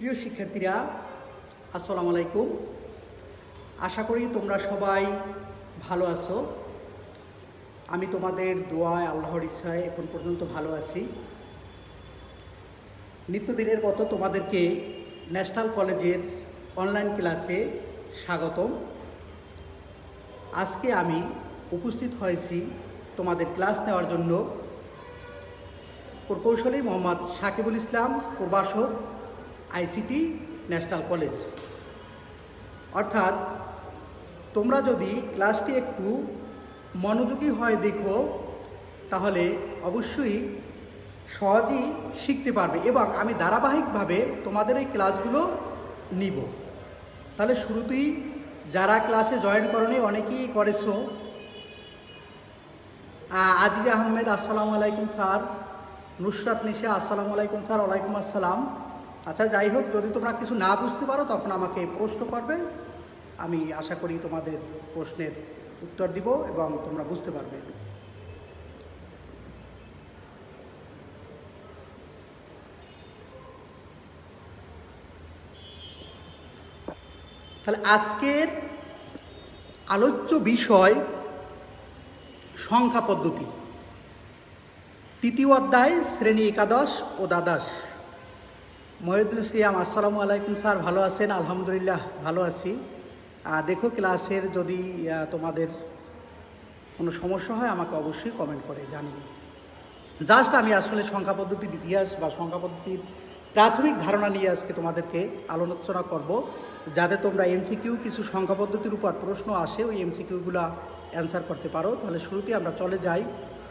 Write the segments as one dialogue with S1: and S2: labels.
S1: প্রিয় শিক্ষার্থীরা, আসসালামু আলাইকুম। আশা করি তোমরা সবাই ভালো আছো। আমি তোমাদের দোয়ায়, আল্লাহর ইচ্ছায় এখন পর্যন্ত ভালো আছি। নিত্যদিনের মতো তোমাদেরকে ন্যাশনাল কলেজের অনলাইন ক্লাসে স্বাগতম। আজকে আমি উপস্থিত হয়েছি তোমাদের ক্লাস নেওয়ার জন্য। প্রকৌশলী মোহাম্মদ সাকিবুল ইসলাম, প্রভাষক, আইসিটি, ন্যাশনাল কলেজ। অর্থাৎ তোমরা যদি ক্লাসটি একটু মনোযোগী হয় দেখো, তাহলে অবশ্যই সহজেই শিখতে পারবে এবং আমি ধারাবাহিকভাবে তোমাদের এই ক্লাসগুলো নিব। তাহলে শুরুতেই যারা ক্লাসে জয়েন করনি, অনেকেই করেছো। আজিজ আহমেদ, আসসালামু আলাইকুম স্যার। নুসরাত নিশা, আসসালামু আলাইকুম স্যার। ওয়ালাইকুম আসসালাম। আচ্ছা, যাই হোক, যদি তোমরা কিছু না বুঝতে পারো তখন আমাকে প্রশ্ন করবে। আমি আশা করি তোমাদের প্রশ্নের উত্তর দিব এবং তোমরা বুঝতে পারবে। তাহলে আজকের আলোচ্য বিষয় সংখ্যা পদ্ধতি, তৃতীয় অধ্যায়, শ্রেণী একাদশ ও দ্বাদশ। মহিউদ্দিন ইসলাম, আসসালামু আলাইকুম স্যার। ভালো আছেন? আলহামদুলিল্লাহ ভালো আছি। দেখো, ক্লাসের যদি তোমাদের কোনো সমস্যা হয় আমাকে অবশ্যই কমেন্ট করে জানিও। জাস্ট আমি আসলে সংখ্যা পদ্ধতির ইতিহাস বা সংখ্যা পদ্ধতির প্রাথমিক ধারণা নিয়ে আজকে তোমাদেরকে আলোচনা করব, যাতে তোমরা এমসিকিউ কিছু সংখ্যা পদ্ধতির উপর প্রশ্ন আসে, ওই এমসিকিউগুলো অ্যান্সার করতে পারো। তাহলে শুরুতে আমরা চলে যাই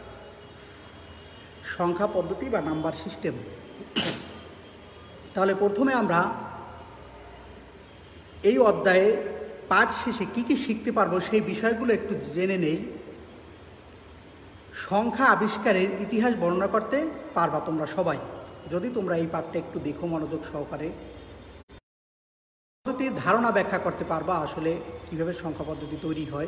S1: সংখ্যা পদ্ধতি বা নাম্বার সিস্টেম। তাহলে প্রথমে আমরা এই অধ্যায়ে পাঠ শেষে কী কী শিখতে পারবো সেই বিষয়গুলো একটু জেনে নেই। সংখ্যা আবিষ্কারের ইতিহাস বর্ণনা করতে পারবা তোমরা সবাই, যদি তোমরা এই পাঠটা একটু দেখো মনোযোগ সহকারে। পদ্ধতির ধারণা ব্যাখ্যা করতে পারবা আসলে কীভাবে সংখ্যা পদ্ধতি তৈরি হয়।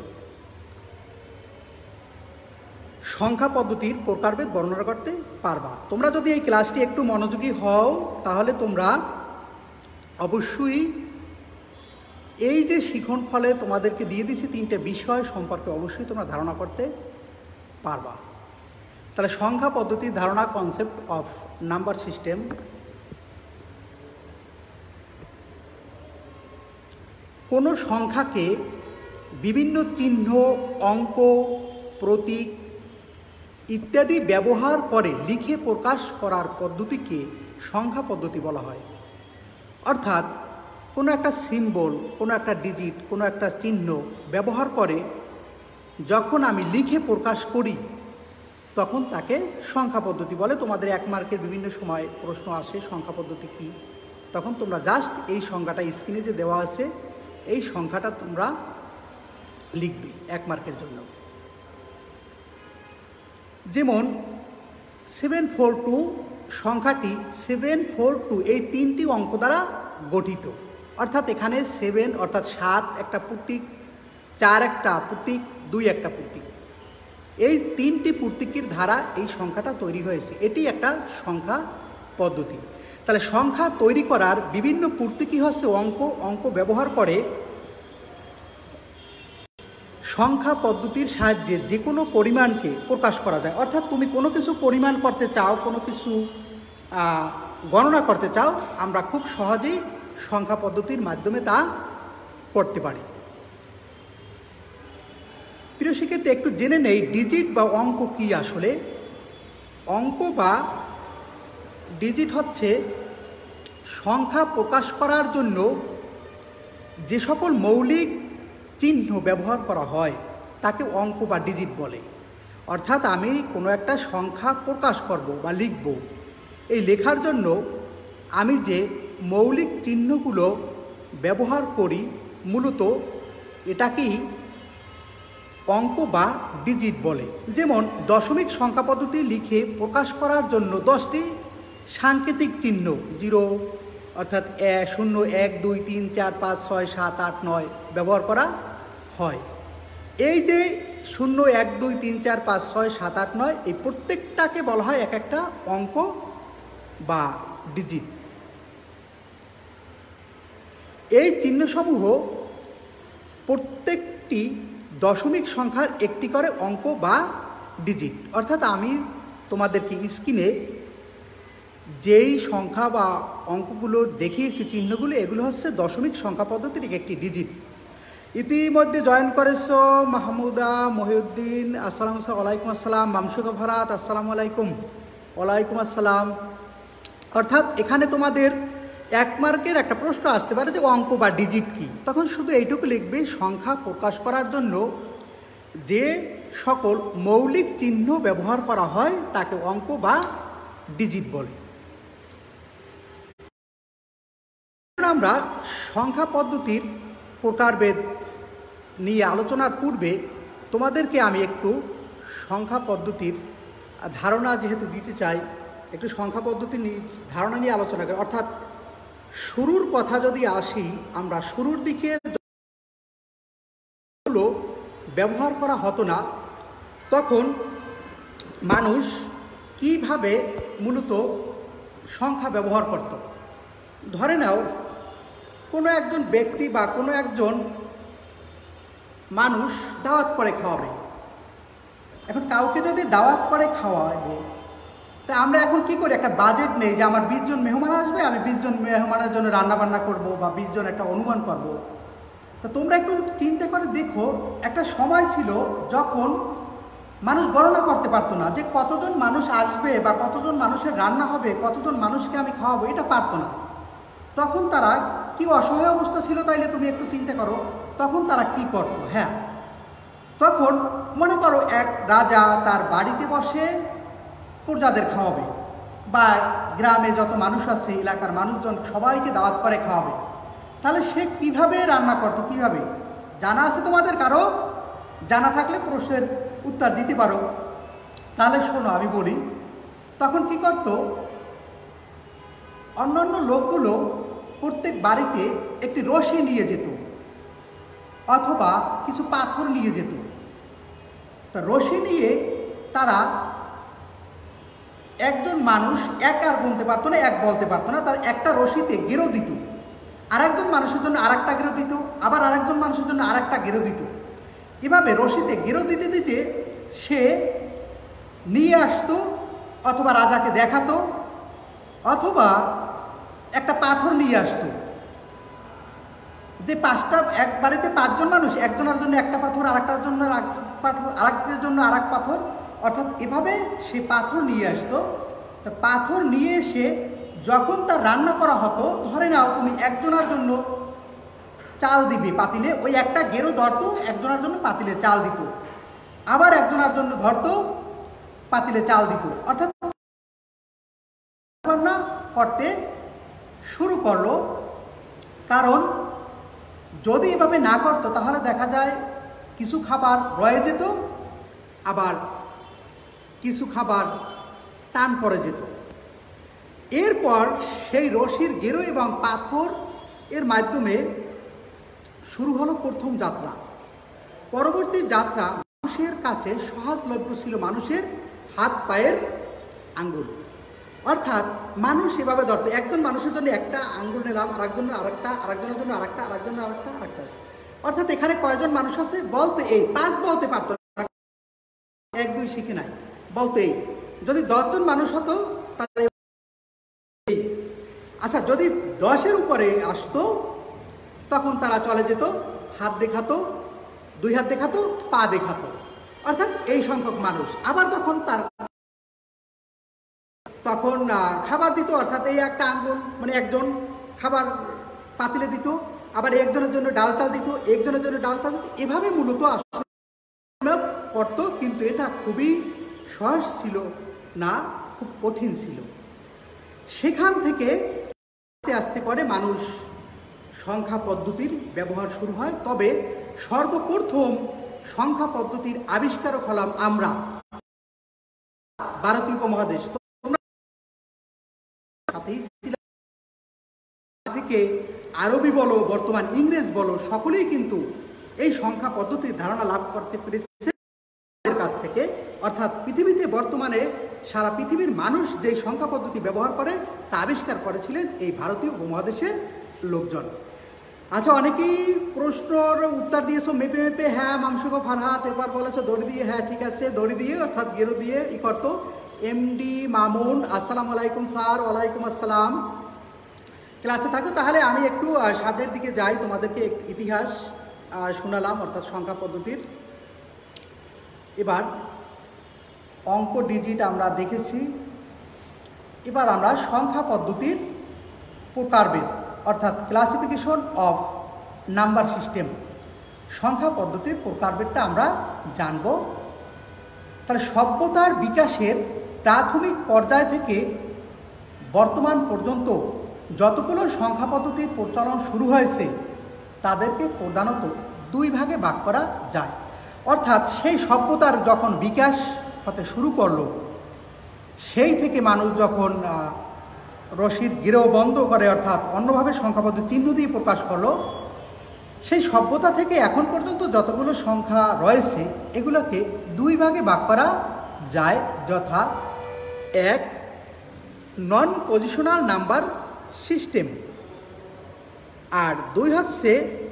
S1: সংখ্যা পদ্ধতির প্রকারভেদ বর্ণনা করতে পারবা। তোমরা যদি এই ক্লাসটি একটু মনোযোগী হও, তাহলে তোমরা অবশ্যই এই যে শিখন ফলে তোমাদেরকে দিয়ে দিচ্ছি তিনটে বিষয় সম্পর্কে অবশ্যই তোমরা ধারণা করতে পারবা। তাহলে সংখ্যা পদ্ধতির ধারণা, কনসেপ্ট অফ নাম্বার সিস্টেম। কোনো সংখ্যাকে বিভিন্ন চিহ্ন, অঙ্ক, প্রতীক ইত্যাদি ব্যবহার করে লিখে প্রকাশ করার পদ্ধতিকে সংখ্যা পদ্ধতি বলা হয়। অর্থাৎ কোনো একটা সিম্বল, কোনো একটা ডিজিট, কোনো একটা চিহ্ন ব্যবহার করে যখন আমি লিখে প্রকাশ করি তখন তাকে সংখ্যা পদ্ধতি বলে। তোমাদের 1 মার্কের বিভিন্ন সময় প্রশ্ন আসে সংখ্যা পদ্ধতি কী, তখন তোমরা জাস্ট এই সংখ্যাটা স্ক্রিনে যে দেওয়া আছে এই সংখ্যাটা তোমরা লিখবে 1 মার্কের জন্য। যেমন 742 সংখ্যাটি 742 এই 3টি অঙ্ক দ্বারা গঠিত। অর্থাৎ এখানে 7 অর্থাৎ 7 একটা প্রতীক, 4 একটা প্রতীক, 2 একটা প্রতীক। এই 3টি প্রতীকের দ্বারা এই সংখ্যাটা তৈরি হয়েছে। এটি একটা সংখ্যা পদ্ধতি। তাহলে সংখ্যা তৈরি করার বিভিন্ন প্রতীকই হচ্ছে অঙ্ক ব্যবহার করে সংখ্যা পদ্ধতির সাহায্যে যে কোনো পরিমাণকে প্রকাশ করা যায়। অর্থাৎ তুমি কোনো কিছু পরিমাণ করতে চাও, কোনো কিছু গণনা করতে চাও, আমরা খুব সহজেই সংখ্যা পদ্ধতির মাধ্যমে তা করতে পারি। প্রিয় শিক্ষার্থী, একটু জেনে নেই ডিজিট বা অঙ্ক কী আসলে। অঙ্ক বা ডিজিট হচ্ছে সংখ্যা প্রকাশ করার জন্য যে সকল মৌলিক চিহ্ন ব্যবহার করা হয় তাকে অঙ্ক বা ডিজিট বলে। অর্থাৎ আমি কোনো একটা সংখ্যা প্রকাশ করব বা লিখব, এই লেখার জন্য আমি যে মৌলিক চিহ্নগুলো ব্যবহার করি মূলত এটাকেই অঙ্ক বা ডিজিট বলে। যেমন দশমিক সংখ্যা পদ্ধতি লিখে প্রকাশ করার জন্য 10টি সাংকেতিক চিহ্ন 0 অর্থাৎ 0, 1, 2, 3, 4, 5, 6, 7, 8, 9 ব্যবহার করা হয়। এই যে 0, 1, 2, 3, 4, 5, 6, 7, 8, 9 এই প্রত্যেকটাকে বলা হয় এক একটা অঙ্ক বা ডিজিট। এই চিহ্নসমূহ প্রত্যেকটি দশমিক সংখ্যার একটি করে অঙ্ক বা ডিজিট। অর্থাৎ আমি তোমাদেরকে স্ক্রিনে যেই সংখ্যা বা অঙ্কগুলো দেখিয়েছি, চিহ্নগুলো, এগুলো হচ্ছে দশমিক সংখ্যা পদ্ধতির একটি ডিজিট। ইতিমধ্যে জয়েন করেছ মাহমুদা, মহিউদ্দিন, আসসালামু আলাইকুম, আসসালাম। মামসুকা ভারাত, আসসালামু আলাইকুম। ওয়ালাইকুম আসসালাম। অর্থাৎ এখানে তোমাদের 1 মার্কের একটা প্রশ্ন আসতে পারে যে অঙ্ক বা ডিজিট কি। তখন শুধু এইটুকু লিখবে, সংখ্যা প্রকাশ করার জন্য যে সকল মৌলিক চিহ্ন ব্যবহার করা হয় তাকে অঙ্ক বা ডিজিট বলে। আমরা সংখ্যা পদ্ধতির প্রকারভেদ নিয়ে আলোচনার পূর্বে তোমাদেরকে আমি একটু সংখ্যা পদ্ধতির ধারণা যেহেতু দিতে চাই, একটু সংখ্যা পদ্ধতি ধারণা নিয়ে আলোচনা করি। অর্থাৎ শুরুর কথা যদি আসি, আমরা শুরুর দিকে ব্যবহার করা হতো না, তখন মানুষ কিভাবে মূলত সংখ্যা ব্যবহার করত। ধরে নাও কোনো একজন ব্যক্তি বা কোনো একজন মানুষ দাওয়াত করে খাওয়াবে। এখন কাউকে যদি দাওয়াত করে খাওয়াবে, তা আমরা এখন কি করি, একটা বাজেট নেই যে আমার 20 জন মেহমান আসবে, আমি 20 জন মেহমানের জন্য রান্নাবান্না করব বা 20 জন একটা অনুমান করব। তা তোমরা একটু চিন্তা করে দেখো, একটা সময় ছিল যখন মানুষ গণনা করতে পারতো না যে কতজন মানুষ আসবে বা কতজন মানুষের রান্না হবে, কতজন মানুষকে আমি খাওয়াবো, এটা পারতো না। তখন তারা কি অসহায় অবস্থা ছিল, তাইলে তুমি একটু চিন্তা করো তখন তারা কি করতো। হ্যাঁ, তখন মনে করো এক রাজা তার বাড়িতে বসে প্রজাদের খাওয়াবে, বা গ্রামে যত মানুষ আছে, এলাকার মানুষজন সবাইকে দাওয়াত করে খাওয়াবে। তাহলে সে কিভাবে রান্না করতো, কিভাবে জানা আছে তোমাদের? কারো জানা থাকলে প্রশ্নের উত্তর দিতে পারো। তাহলে শোনো, আমি বলি, তখন কি করতো, অন্যান্য লোকগুলো প্রত্যেক বাড়িতে একটি রশি নিয়ে যেত অথবা কিছু পাথর নিয়ে যেত। তা রশি নিয়ে তারা, একজন মানুষ এক আর গুনতে পারতো না, এক বলতে পারতো না, তার একটা রশিতে গেরো দিত, আরেকজন মানুষের জন্য আরেকটা গেরো দিত, আবার আরেকজন মানুষের জন্য আরেকটা গেরো দিত। এভাবে রশিতে গেরো দিতে দিতে সে নিয়ে আসতো, অথবা রাজাকে দেখাতো, অথবা একটা পাথর নিয়ে আসতো। যে এক বাড়িতে 5 জন মানুষ, একজনের জন্য একটা পাথর, আরেকটার জন্য পাথর, আরেকটার জন্য আরেক পাথর, অর্থাৎ এভাবে সে পাথর নিয়ে আসতো। তা পাথর নিয়ে এসে যখন তার রান্না করা হতো, ধরে নাও তুমি একজনের জন্য চাল দিবে পাতিলে, ওই একটা গেরো ধরতো, একজনের জন্য পাতিলে চাল দিত, আবার একজনের জন্য ধরতো, পাতিলে চাল দিত। অর্থাৎ রান্না করতে শুরু করলো। কারণ যদি এভাবে না করতো তাহলে দেখা যায় কিছু খাবার রয়ে যেত, আবার কিছু খাবার টান পড়ে যেত। এরপর সেই রশির গেরো এবং পাথর এর মাধ্যমে শুরু হলো প্রথম যাত্রা। পরবর্তী যাত্রা মানুষের কাছে সহজলভ্য ছিল মানুষের হাত পায়ের আঙ্গুল। অর্থাৎ মানুষ এভাবে ধরতো, একজন মানুষের জন্য একটা আঙ্গুল নিলাম, আরেকজন আরেকটা, আরেকজনের জন্য আরেকটা, আরেকজনের আরেকটা, আরেকটা। অর্থাৎ এখানে কয়জন মানুষ আছে বলতে, এই 5 বলতে পারতো, 1 2 শিখে নাই, বলতে এই। যদি 10 জন মানুষ হতো তাহলে, আচ্ছা যদি 10-এর উপরে আসতো তখন তারা চলে যেত, হাত দেখাতো, 2 হাত দেখাতো, পা দেখাতো, অর্থাৎ এই সংখ্যক মানুষ। আবার তখন খাবার দিত, অর্থাৎ এই একটা আঙ্গুল মানে একজন খাবার পাতিলে দিত, আবার একজনের জন্য ডাল চাল দিত, একজনের জন্য ডাল চাল দিত। এভাবে মূলত করতো, কিন্তু এটা খুবই সহজ ছিল না, খুব কঠিন ছিল। সেখান থেকে আস্তে আস্তে করে মানুষ সংখ্যা পদ্ধতির ব্যবহার শুরু হয়। তবে সর্বপ্রথম সংখ্যা পদ্ধতির আবিষ্কারক হলাম আমরা, ভারতীয় উপমহাদেশ। থেকে আরবি বলো, বর্তমান ইংরেজ বলো, সকলেই কিন্তু এই সংখ্যা পদ্ধতির ধারণা লাভ করতে পেরেছে কাছ থেকে। অর্থাৎ পৃথিবীতে বর্তমানে সারা পৃথিবীর মানুষ যে সংখ্যা পদ্ধতি ব্যবহার করে তা আবিষ্কার করেছিলেন এই ভারতীয় উপমহাদেশের লোকজন। আচ্ছা, অনেকেই প্রশ্নর উত্তর দিয়েছো মেপে মেপে। হ্যাঁ মাংসুক ফারহাত, এবার বলেছো দড়ি দিয়ে। হ্যাঁ ঠিক আছে, দড়ি দিয়ে অর্থাৎ গেরো দিয়ে ই করতো। এমডি মামুন, আসসালামু আলাইকুম স্যার। ওয়ালাইকুম আসসালাম। ক্লাসে থাকো। তাহলে আমি একটু সামনের দিকে যাই, তোমাদেরকে ইতিহাস শোনালাম অর্থাৎ সংখ্যা পদ্ধতির। এবার অঙ্ক ডিজিট আমরা দেখেছি, এবার আমরা সংখ্যা পদ্ধতির প্রকারভেদ অর্থাৎ ক্লাসিফিকেশন অফ নাম্বার সিস্টেম, সংখ্যা পদ্ধতির প্রকারভেদটা আমরা জানব। তাহলে সভ্যতার বিকাশের প্রাথমিক পর্যায় থেকে বর্তমান পর্যন্ত যতগুলো সংখ্যা পদ্ধতির প্রচলন শুরু হয়েছে তাদেরকে প্রধানত দুই ভাগে ভাগ করা যায়। অর্থাৎ সেই সভ্যতার যখন বিকাশ হতে শুরু করলো, সেই থেকে মানুষ যখন রশির গিরো বন্ধ করে অর্থাৎ অন্যভাবে সংখ্যা পদ্ধতি চিহ্ন দিয়ে প্রকাশ করলো, সেই সভ্যতা থেকে এখন পর্যন্ত যতগুলো সংখ্যা রয়েছে এগুলোকে দুই ভাগে ভাগ করা যায়, যথা এক নন পজিশনাল নাম্বার সিস্টেম, আর দুই হচ্ছে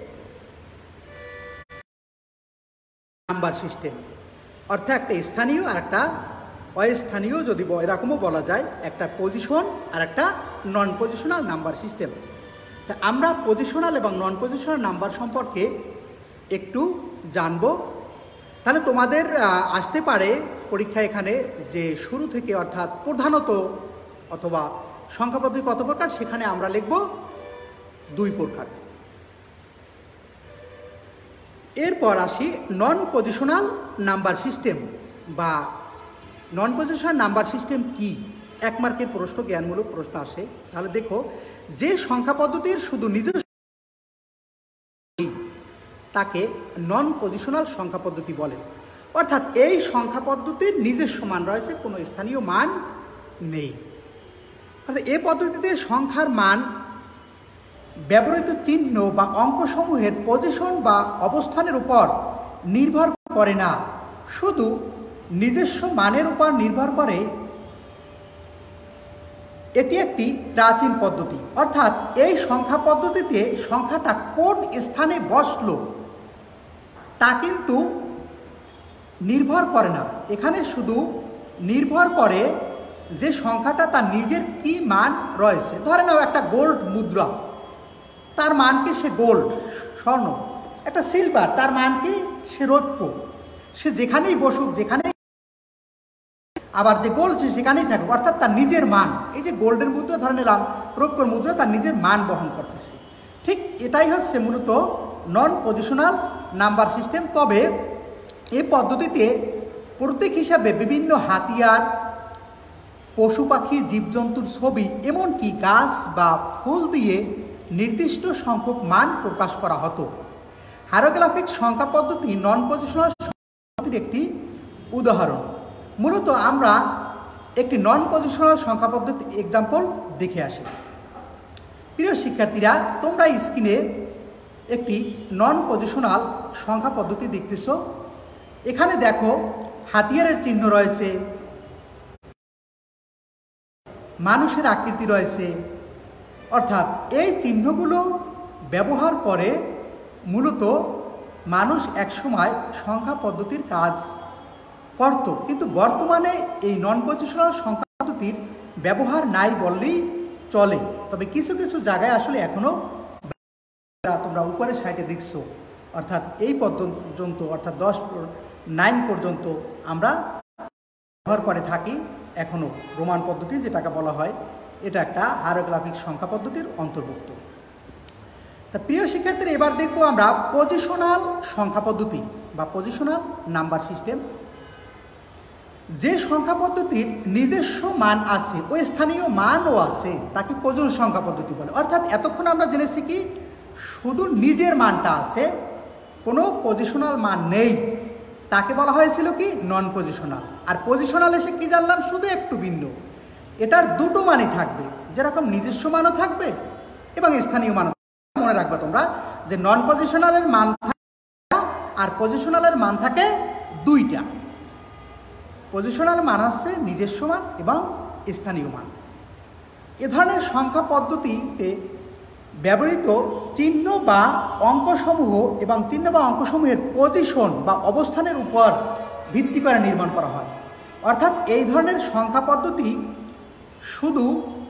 S1: নাম্বার সিস্টেম। অর্থাৎ একটা স্থানীয় আর একটা অস্থানীয়, যদি এরকমও বলা যায়, একটা পজিশন আর একটা নন পজিশনাল নাম্বার সিস্টেম। তা আমরা পজিশনাল এবং নন পজিশনাল নাম্বার সম্পর্কে একটু জানব। তাহলে তোমাদের আসতে পারে পরীক্ষা এখানে যে শুরু থেকে অর্থাৎ প্রধানত অথবা সংখ্যা পদ্ধতি কত প্রকার, সেখানে আমরা লিখব দুই প্রকার। এরপর আসি নন পজিশনাল নাম্বার সিস্টেম বা নন পজিশনাল নাম্বার সিস্টেম কি? 1 মার্কের প্রশ্ন, জ্ঞানমূলক প্রশ্ন আসে। তাহলে দেখো, যে সংখ্যা পদ্ধতির শুধু নিজস্ব তাকে নন পজিশনাল সংখ্যা পদ্ধতি বলে। অর্থাৎ এই সংখ্যা পদ্ধতির নিজস্ব মান রয়েছে, কোনো স্থানীয় মান নেই। অর্থাৎ এই পদ্ধতিতে সংখ্যার মান ব্যবহৃত চিহ্ন বা অঙ্কসমূহের পজিশন বা অবস্থানের উপর নির্ভর করে না, শুধু নিজস্ব মানের উপর নির্ভর করে। এটি একটি প্রাচীন পদ্ধতি। অর্থাৎ এই সংখ্যা পদ্ধতিতে সংখ্যাটা কোন স্থানে বসলো তা কিন্তু নির্ভর করে না, এখানে শুধু নির্ভর করে যে সংখ্যাটা তার নিজের কি মান রয়েছে। ধরে নাও একটা গোল্ড মুদ্রা, তার মান কি? সে গোল্ড, স্বর্ণ। একটা সিলভার, তার মান কি? সে রৌপ্য। সে যেখানেই বসুক, যেখানেই, আবার যে গোল্ড সে সেখানেই থাকুক, অর্থাৎ তার নিজের মান। এই যে গোল্ডের মুদ্রা ধরে নিলাম, রৌপ্যের মুদ্রা তার নিজের মান বহন করতেছে। ঠিক এটাই হচ্ছে মূলত নন পজিশনাল নাম্বার সিস্টেম। তবে এই পদ্ধতিতে প্রতীক হিসাবে বিভিন্ন হাতিয়ার, পশু পাখি, জীবজন্তুর ছবি, এমনকি গাছ বা ফুল দিয়ে নির্দিষ্ট সংখ্যক মান প্রকাশ করা হতো। হাইরোগ্লিফিক সংখ্যা পদ্ধতি নন পজিশনাল সংখ্যা পদ্ধতির একটি উদাহরণ। মূলত আমরা একটি নন পজিশনাল সংখ্যা পদ্ধতি এক্সাম্পল দেখে আসি। প্রিয় শিক্ষার্থীরা, তোমরা স্ক্রিনে একটি নন পজিশনাল সংখ্যা পদ্ধতি দেখতেছ। এখানে দেখো হাতিয়ারের চিহ্ন রয়েছে, মানুষের আকৃতি রয়েছে। অর্থাৎ এই চিহ্নগুলো ব্যবহার করে মূলত মানুষ একসময় সংখ্যা পদ্ধতির কাজ করত, কিন্তু বর্তমানে এই নন পজিশনাল সংখ্যা পদ্ধতির ব্যবহার নাই বললেই চলে। তবে কিছু কিছু জায়গায় আসলে এখনও তোমরা উপরের সাইডে দেখছো, অর্থাৎ এই পর্যন্ত অর্থাৎ 9 পর্যন্ত আমরা ব্যবহার করে থাকি এখনও। রোমান পদ্ধতি যেটাকে বলা হয়, এটা একটা হাইরোগ্লিফিক সংখ্যা পদ্ধতির অন্তর্ভুক্ত। তা প্রিয় শিক্ষার্থীরা, এবার দেখবো আমরা পজিশনাল সংখ্যা পদ্ধতি বা পজিশনাল নাম্বার সিস্টেম। যে সংখ্যা পদ্ধতির নিজস্ব মান আছে, ওই স্থানীয় মানও আছে, তাকে পজিশনাল সংখ্যা পদ্ধতি বলে। অর্থাৎ এতক্ষণ আমরা জেনেছি কি, শুধু নিজের মানটা আছে, কোনো পজিশনাল মান নেই, তাকে বলা হয়েছিল কি নন পজিশনাল। আর পজিশনাল এসে কি জানলাম, শুধু একটু ভিন্ন, এটার দুটো মানই থাকবে, যেরকম নিজস্ব মানও থাকবে এবং স্থানীয় মানও। মনে রাখবে তোমরা যে নন পজিশনালের মান থাকে আর পজিশনালের মান থাকে দুইটা। পজিশনাল মান হচ্ছে নিজস্ব মান এবং স্থানীয় মান। এ ধরনের সংখ্যা পদ্ধতিতে ব্যবহৃত চিহ্ন বা অঙ্কসমূহ এবং চিহ্ন বা অঙ্কসমূহের পজিশন বা অবস্থানের উপর ভিত্তি করে নির্মাণ করা হয়। অর্থাৎ এই ধরনের সংখ্যা পদ্ধতি শুধু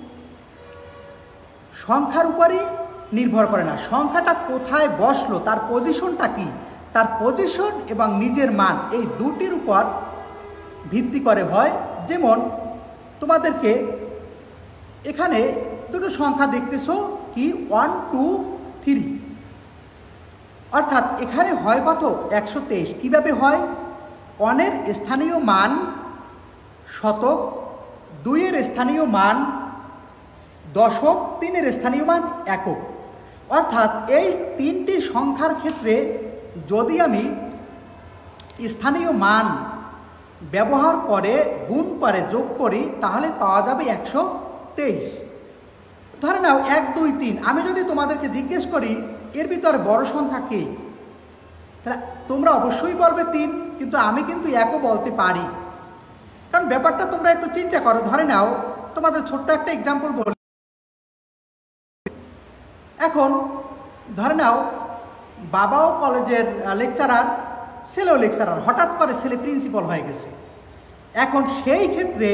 S1: সংখ্যার উপরই নির্ভর করে না, সংখ্যাটা কোথায় বসলো, তার পজিশনটা কি, তার পজিশন এবং নিজের মান, এই দুটির উপর ভিত্তি করে হয়। যেমন তোমাদেরকে এখানে দুটো সংখ্যা দেখতেছো কি 1 2 3, অর্থাৎ এখানে হয় কত 123। কীভাবে হয়? 1 এর স্থানীয় মান শতক, 2 এর স্থানীয় মান দশক, 3 এর স্থানীয় মান একক। অর্থাৎ এই তিনটি সংখ্যার ক্ষেত্রে যদি আমি স্থানীয় মান ব্যবহার করে গুণ করে যোগ করি তাহলে পাওয়া যাবে 123। ধরে নাও 1 2 3, আমি যদি তোমাদেরকে জিজ্ঞেস করি এর ভিতরে বড় সংখ্যা কে, তাহলে তোমরা অবশ্যই বলবে 3, কিন্তু আমি কিন্তু 1ও বলতে পারি। কারণ ব্যাপারটা তোমরা একটু চিন্তা করো। ধরে নাও তোমাদের ছোট্ট একটা এক্সাম্পল বলি। এখন ধরে নাও বাবাও কলেজের লেকচারার, ছেলেও লেকচারার, হঠাৎ করে ছেলে প্রিন্সিপাল হয়ে গেছে। এখন সেই ক্ষেত্রে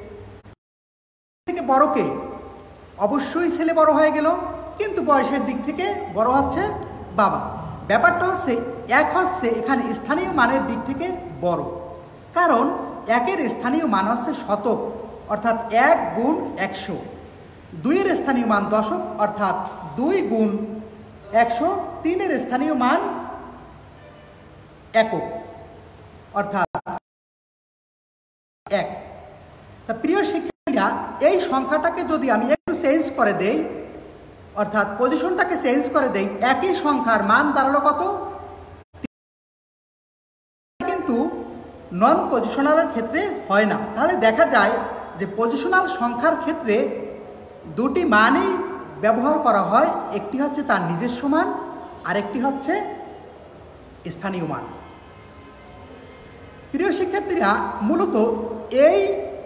S1: থেকে বড়কে অবশ্যই ছেলে বড় হয়ে গেল, কিন্তু বয়সের দিক থেকে বড় হচ্ছে বাবা। ব্যাপারটা হচ্ছে 1 হচ্ছে এখানে স্থানীয় মানের দিক থেকে বড়, কারণ 1 এর স্থানীয় মান হচ্ছে শতক, অর্থাৎ 1 গুণ 100। 2 এর স্থানীয় মান দশক, অর্থাৎ 2 গুণ 100। 3 এর স্থানীয় মান একক, অর্থাৎ 1। তা প্রিয় শিক্ষার্থীরা, এই সংখ্যাটাকে যদি আমি একটু চেঞ্জ করে দেই, অর্থাৎ পজিশনটাকে চেঞ্জ করে দেই, একই সংখ্যার মান দাঁড়ালো কত? কিন্তু নন পজিশনালের ক্ষেত্রে হয় না। তাহলে দেখা যায় যে পজিশনাল সংখ্যার ক্ষেত্রে দুটি মানই ব্যবহার করা হয়, একটি হচ্ছে তার নিজস্ব মান, আরেকটি হচ্ছে স্থানীয় মান। প্রিয় শিক্ষার্থীরা, মূলত এই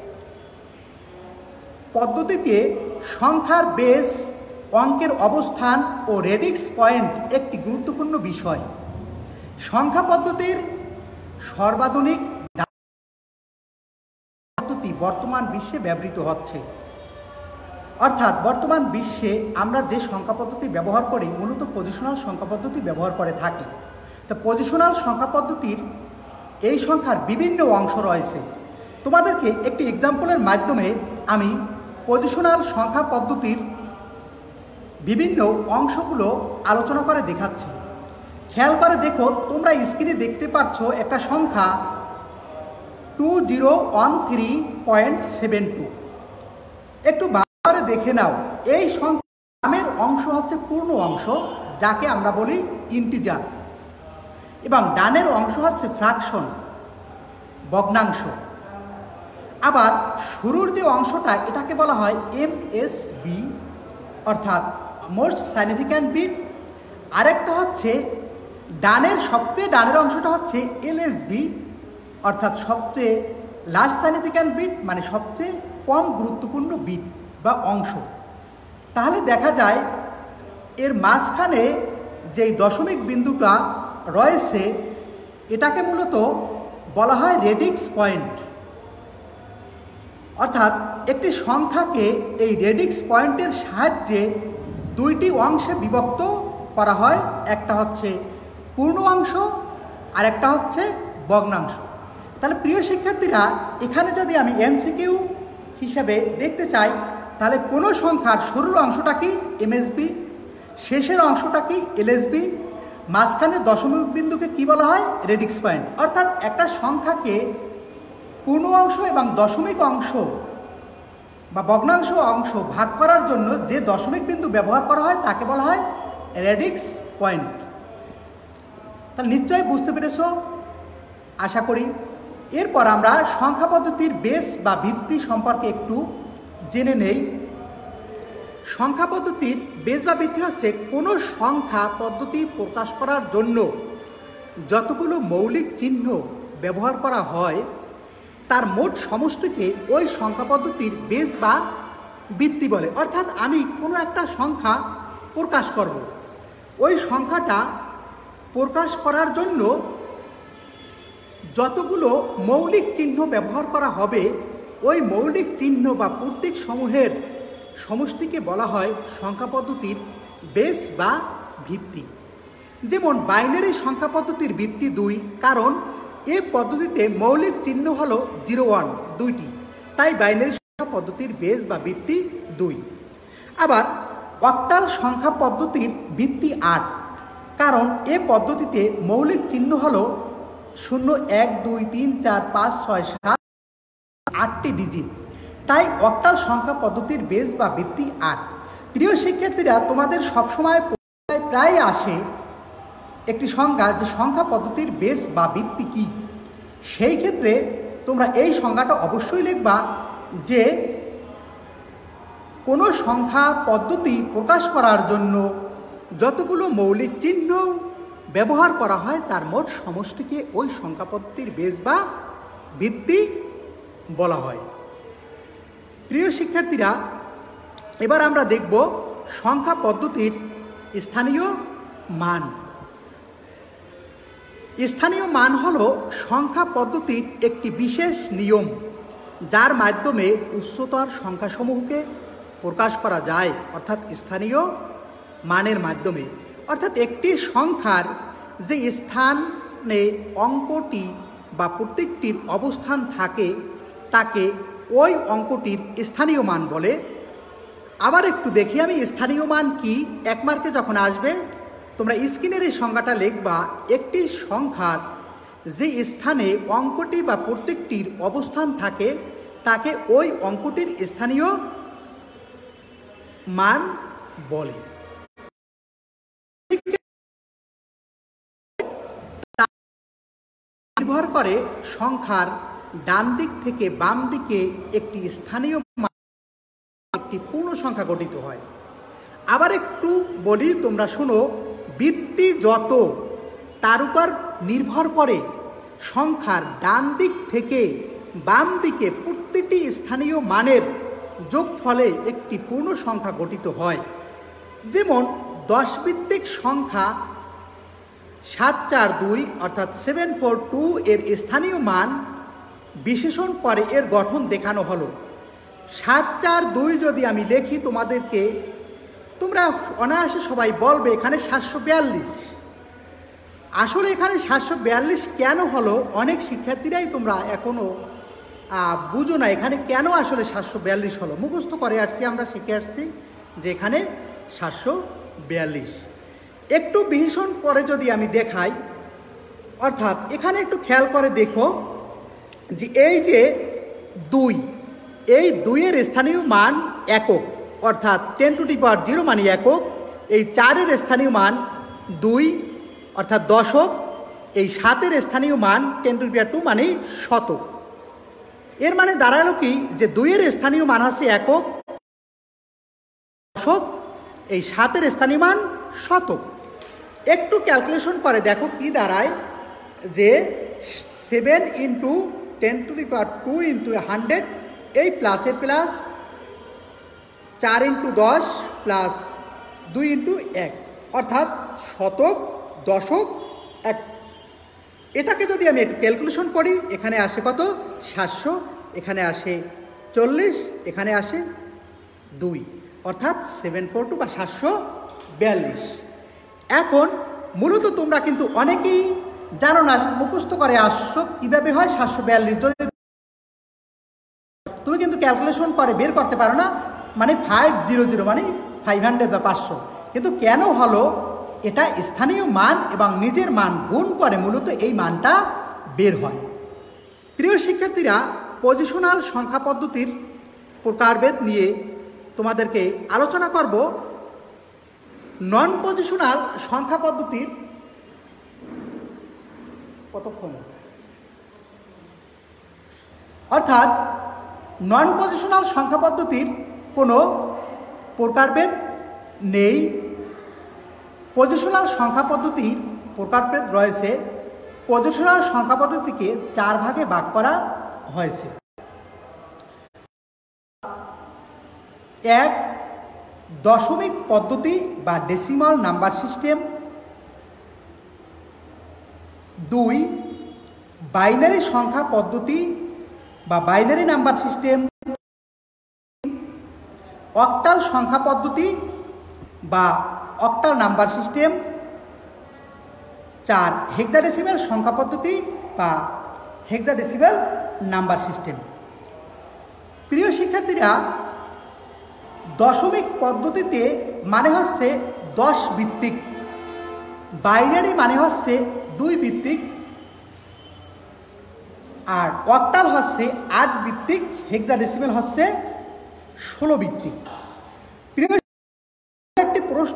S1: পদ্ধতিতে সংখ্যার বেস, অঙ্কের অবস্থান ও রেডিক্স পয়েন্ট একটি গুরুত্বপূর্ণ বিষয়। সংখ্যা পদ্ধতির সর্বাধুনিক পদ্ধতি বর্তমান বিশ্বে ব্যবহৃত হচ্ছে। অর্থাৎ বর্তমান বিশ্বে আমরা যে সংখ্যা পদ্ধতি ব্যবহার করি মূলত পজিশনাল সংখ্যা পদ্ধতি ব্যবহার করে থাকি। তো পজিশনাল সংখ্যা পদ্ধতির এই সংখ্যার বিভিন্ন অংশ রয়েছে। তোমাদেরকে একটি এক্সাম্পলের মাধ্যমে আমি পজিশনাল সংখ্যা পদ্ধতির বিভিন্ন অংশগুলো আলোচনা করে দেখাচ্ছি। খেয়াল করে দেখো, তোমরা স্ক্রিনে দেখতে পাচ্ছ একটা সংখ্যা 2013.72। একটু ভালো দেখে নাও, এই সংখ্যার অংশ হচ্ছে পূর্ণ অংশ, যাকে আমরা বলি ইন্টিজার, এবং ডানের অংশ হচ্ছে ফ্র্যাকশন, ভগ্নাংশ। আবার শুরুর যে অংশটা এটাকে বলা হয় MSB, অর্থাৎ মোস্ট সাইনিফিক্যান্ট বিট। আরেকটা হচ্ছে সবচেয়ে ডানের অংশটা হচ্ছে LSB, অর্থাৎ সবচেয়ে লাস্ট সাইনিফিক্যান্ট বিট, মানে সবচেয়ে কম গুরুত্বপূর্ণ বিট বা অংশ। তাহলে দেখা যায় এর মাঝখানে যেই দশমিক বিন্দুটা রয়েছে এটাকে মূলত বলা হয় রেডিক্স পয়েন্ট। অর্থাৎ একটি সংখ্যাকে এই রেডিক্স পয়েন্টের সাহায্যে দুইটি অংশে বিভক্ত করা হয়, একটা হচ্ছে পূর্ণ অংশ আর একটা হচ্ছে ভগ্নাংশ। তাহলে প্রিয় শিক্ষার্থীরা, এখানে যদি আমি MCQ হিসাবে দেখতে চাই, তাহলে কোনো সংখ্যার শুরুর অংশটা কি MSB, শেষের অংশটা কি LSB, মাঝখানে দশমিক বিন্দুকে কি বলা হয় রেডিক্স পয়েন্ট। অর্থাৎ একটা সংখ্যাকে পূর্ণ অংশ এবং দশমিক অংশ বা ভগ্নাংশ অংশ ভাগ করার জন্য যে দশমিক বিন্দু ব্যবহার করা হয় তাকে বলা হয় রেডিক্স পয়েন্ট। তাহলে নিশ্চয়ই বুঝতে পেরেছ আশা করি। এরপর আমরা সংখ্যা পদ্ধতির বেস বা ভিত্তি সম্পর্কে একটু জেনে নেই। সংখ্যা পদ্ধতির বেস বা ভিত্তি হচ্ছে কোনো সংখ্যা পদ্ধতি প্রকাশ করার জন্য যতগুলো মৌলিক চিহ্ন ব্যবহার করা হয় তার মোট সমষ্টিকে ওই সংখ্যা পদ্ধতির বেস বা ভিত্তি বলে। অর্থাৎ আমি কোনো একটা সংখ্যা প্রকাশ করব। ওই সংখ্যাটা প্রকাশ করার জন্য যতগুলো মৌলিক চিহ্ন ব্যবহার করা হবে, ওই মৌলিক চিহ্ন বা প্রতীক সমূহের সমষ্টিকে বলা হয় সংখ্যা পদ্ধতির বেস বা ভিত্তি। যেমন বাইনারি সংখ্যা পদ্ধতির ভিত্তি 2, কারণ এ পদ্ধতিতে মৌলিক চিহ্ন হলো 0, 1 দুইটি, তাই বাইনারি সংখ্যা পদ্ধতির বেস বা ভিত্তি 2। আবার অক্টাল সংখ্যা পদ্ধতির ভিত্তি 8, কারণ এ পদ্ধতিতে মৌলিক চিহ্ন হলো 0, 1, 2, 3, 4, 5, 6, 7, 8টি ডিজিট, তাই অক্টাল সংখ্যা পদ্ধতির বেস বা ভিত্তি 8। প্রিয় শিক্ষার্থীরা, তোমাদের সবসময় প্রায় আসে একটি সংজ্ঞা যে সংখ্যা পদ্ধতির বেস বা ভিত্তি কী। সেই ক্ষেত্রে তোমরা এই সংজ্ঞাটা অবশ্যই লিখবা যে কোনো সংখ্যা পদ্ধতি প্রকাশ করার জন্য যতগুলো মৌলিক চিহ্ন ব্যবহার করা হয় তার মোট সমষ্টিকে ওই সংখ্যা পদ্ধতির বেস বা ভিত্তি বলা হয়। প্রিয় শিক্ষার্থীরা, এবার আমরা দেখব সংখ্যা পদ্ধতির স্থানীয় মান। স্থানীয় মান হলো সংখ্যা পদ্ধতির একটি বিশেষ নিয়ম, যার মাধ্যমে উচ্চতর সংখ্যাসমূহকে প্রকাশ করা যায়, অর্থাৎ স্থানীয় মানের মাধ্যমে। অর্থাৎ একটি সংখ্যার যে স্থানে অঙ্কটি বা প্রত্যেকটির অবস্থান থাকে তাকে ওই অঙ্কটির স্থানীয় মান বলে। আবার একটু দেখি আমি স্থানীয় মান কি। 1 মার্কে যখন আসবে তোমরা স্ক্রিনের এই সংজ্ঞাটা লিখবা, একটি সংখ্যার যে স্থানে অঙ্কটি বা প্রত্যেকটির অবস্থান থাকে তাকে ওই অঙ্কটির স্থানীয় মান বলে। নির্ভর করে সংখ্যার ডান দিক থেকে বাম দিকে একটি স্থানীয় মান, একটি পূর্ণ সংখ্যা গঠিত হয়। আবার একটু বলি, তোমরা শোনো, ভিত্তি যত তার উপর নির্ভর করে সংখ্যার ডান দিক থেকে বাম দিকে প্রতিটি স্থানীয় মানের যোগফলে একটি পূর্ণ সংখ্যা গঠিত হয়। যেমন 10 ভিত্তিক সংখ্যা 742 অর্থাৎ 742 এর স্থানীয় মান বিশেষণ করে এর গঠন দেখানো হলো। 742 যদি আমি লিখি তোমাদেরকে, তোমরা অনায়াসে সবাই বলবে এখানে 742। আসলে এখানে 742 কেন হলো, অনেক শিক্ষার্থীরাই তোমরা এখনও বুঝো না এখানে কেন আসলে 742 হলো। মুখস্থ করে আসছি, আমরা শিখে আসছি যে এখানে 742। একটু বিশেষণ করে যদি আমি দেখাই, অর্থাৎ এখানে একটু খেয়াল করে দেখো যে এই যে 2, এই 2 এর স্থানীয় মান একক, অর্থাৎ 10 টু দি পাওয়ার 0 মানে একক। এই 4 এর স্থানীয় মান 2 অর্থাৎ দশক। এই 7 এর স্থানীয় মান 10 টু দি পাওয়ার 2 মানে শতক। এর মানে দাঁড়ালো কি যে 2 এর স্থানীয় মান আছে একক, দশক, এই 7 এর স্থানীয় মান শতক। একটু ক্যালকুলেশন করে দেখো কি দাঁড়ায়, যে 7 into 10 to the power 2 into 100, এই প্লাসের প্লাস 4 ইন্টু 10 প্লাস 2 ইন্টু 1, অর্থাৎ শতক, দশক, এক। এটাকে যদি আমি একটু ক্যালকুলেশন করি, এখানে আসে কত 700, এখানে আসে 40, এখানে আসে 2, অর্থাৎ 742 বা 742। এখন মূলত তোমরা কিন্তু অনেকেই জানো না, মুখস্থ করে আসছো কীভাবে হয় 742। যদি তুমি কিন্তু ক্যালকুলেশন করে বের করতে পারো না, মানে 500 মানে 500 বা 500। কিন্তু কেন হলো, এটা স্থানীয় মান এবং নিজের মান গুণ করে মূলত এই মানটা বের হয়। প্রিয় শিক্ষার্থীরা, পজিশনাল সংখ্যা পদ্ধতির প্রকারভেদ নিয়ে তোমাদেরকে আলোচনা করব। নন পজিশনাল সংখ্যা পদ্ধতির কতক্ষণ, অর্থাৎ নন পজিশনাল সংখ্যা পদ্ধতির কোনো প্রকারভেদ নেই। পজিশনাল সংখ্যা পদ্ধতির প্রকারভেদ রয়েছে। পজিশনাল সংখ্যা পদ্ধতিকে 4 ভাগে ভাগ করা হয়েছে। 1, দশমিক পদ্ধতি বা ডেসিমাল নাম্বার সিস্টেম, 2 বাইনারি সংখ্যা পদ্ধতি বা বাইনারি নাম্বার সিস্টেম, অক্টাল সংখ্যা পদ্ধতি বা অক্টাল নাম্বার সিস্টেম, 4 হেক্সাডেসিমাল সংখ্যা পদ্ধতি বা হেক্সাডেসিমাল নাম্বার সিস্টেম। প্রিয় শিক্ষার্থীরা, দশমিক পদ্ধতিতে মানে হচ্ছে 10 ভিত্তিক, বাইনারি মানে হচ্ছে 2 ভিত্তিক, আর অক্টাল হচ্ছে 8 ভিত্তিক, হেক্সাডেসিমাল হচ্ছে 16 ভিত্তিক। প্রিয় একটি প্রশ্ন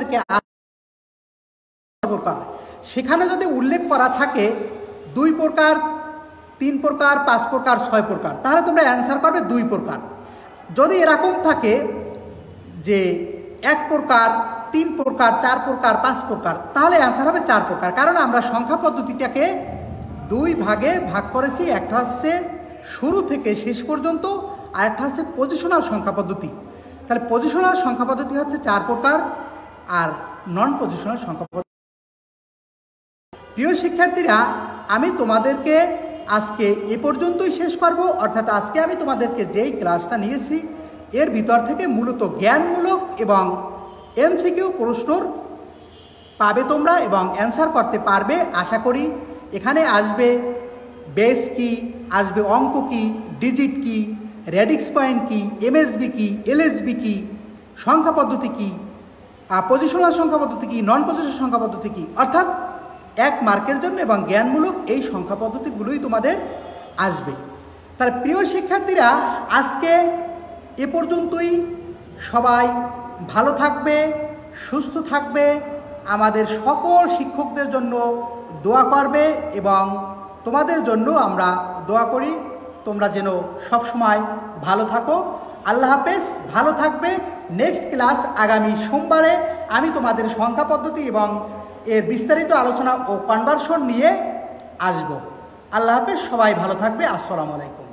S1: সেখানে যদি উল্লেখ করা থাকে 2 প্রকার, 3 প্রকার, 5 প্রকার, 6 প্রকার, তাহলে তোমরা অ্যান্সার করবে 2 প্রকার। যদি এরকম থাকে যে 1 প্রকার, 3 প্রকার, 4 প্রকার, 5 প্রকার, তাহলে অ্যান্সার হবে 4 প্রকার। কারণ আমরা সংখ্যা পদ্ধতিটাকে 2 ভাগে ভাগ করেছি। একটা হচ্ছে শুরু থেকে শেষ পর্যন্ত, আর একটা হচ্ছে পজিশনাল সংখ্যা পদ্ধতি। তাহলে পজিশনাল সংখ্যা পদ্ধতি হচ্ছে 4 প্রকার, আর নন পজিশনাল সংখ্যা পদ্ধতি। প্রিয় শিক্ষার্থীরা, আমি তোমাদেরকে আজকে এ পর্যন্তই শেষ করব। অর্থাৎ আজকে আমি তোমাদেরকে যেই ক্লাসটা নিয়েছি এর ভিতর থেকে মূলত জ্ঞানমূলক এবং এমসিকিউ প্রশ্ন পাবে তোমরা এবং অ্যান্সার করতে পারবে আশা করি। এখানে আসবে বেস কি, আসবে অঙ্ক কি, ডিজিট কি, রেডিক্স পয়েন্ট কি, এমএসবি কি, এলএসবি কি, সংখ্যা পদ্ধতি কি, পজিশনাল সংখ্যা পদ্ধতি কি, নন পজিশনাল সংখ্যা পদ্ধতি কি, অর্থাৎ 1 মার্কের জন্য এবং জ্ঞানমূলক এই সংখ্যা পদ্ধতিগুলোই তোমাদের আসবে। তার প্রিয় শিক্ষার্থীরা, আজকে এ পর্যন্তই। সবাই ভালো থাকবে, সুস্থ থাকবে, আমাদের সকল শিক্ষকদের জন্য দোয়া করবে এবং তোমাদের জন্য আমরা দোয়া করি তোমরা যেন সবসময় ভালো থাকো। আল্লাহ হাফেজ, ভালো থাকবে। নেক্সট ক্লাস আগামী সোমবারে আমি তোমাদের সংখ্যা পদ্ধতি এবং এর বিস্তারিত আলোচনা ও কনভার্সন নিয়ে আসব। আল্লাহ হাফেজ, সবাই ভালো থাকবে। আসসালামু আলাইকুম।